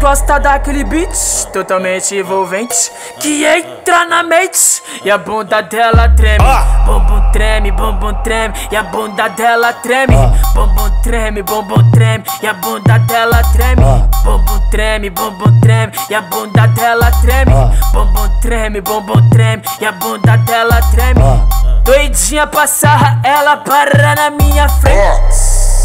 gostam daquele beat totalmente envolvente que entra na mente e a bunda dela treme. Bumbum treme, bumbum treme e a bunda dela treme. Bumbum treme e a bunda dela treme. Bumbum treme e a bunda dela treme. Bumbum treme e a bunda dela treme. Doidinha pra sarra, ela para na minha frente.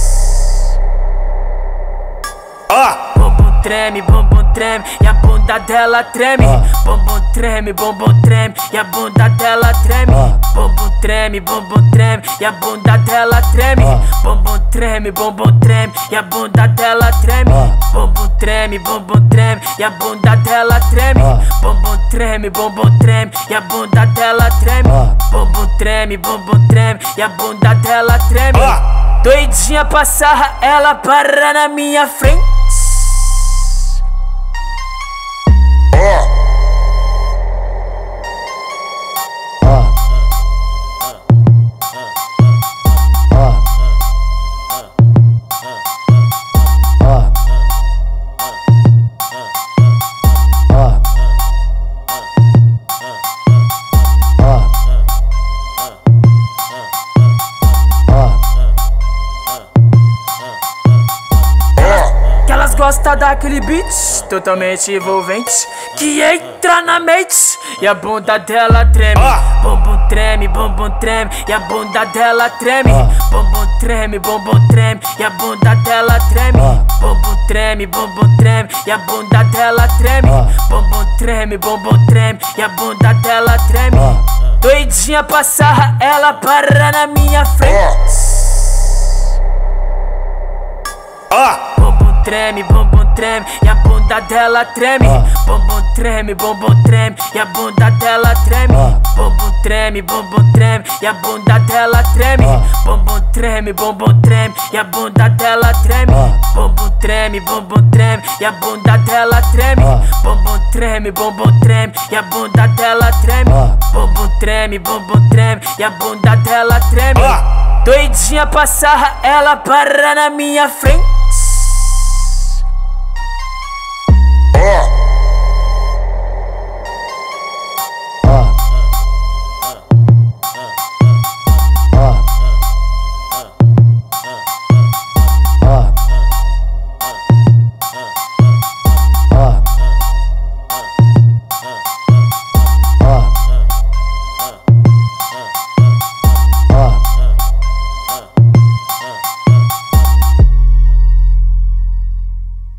Bumbum treme e a bunda dela treme. Bumbum treme e a bunda dela treme. Bumbum treme e a bunda dela treme. Bumbum treme e a bunda dela treme. Bumbum treme e a bunda dela treme. Bumbum treme e a bunda dela treme. Bumbum treme e a bunda dela treme. Doidinha pra sarra, ela para na minha frente. Gosta daquele beat totalmente envolvente que entra na mente e a bunda dela treme. Bumbum treme e a bunda dela treme. Bumbum treme e a bunda dela treme. Bumbum treme e a bunda dela treme. Bumbum treme e a bunda dela treme. Doidinha pra sarra, ela para na minha frente. Bumbum treme e a bunda dela treme. Bumbum treme e a bunda dela treme. Bumbum treme e a bunda dela treme. Bumbum treme e a bunda dela treme. Bumbum treme e a bunda dela treme. Bumbum treme e a bunda dela treme. Bumbum treme e a bunda dela treme. Doidinha pra sarra, ela para na minha frente.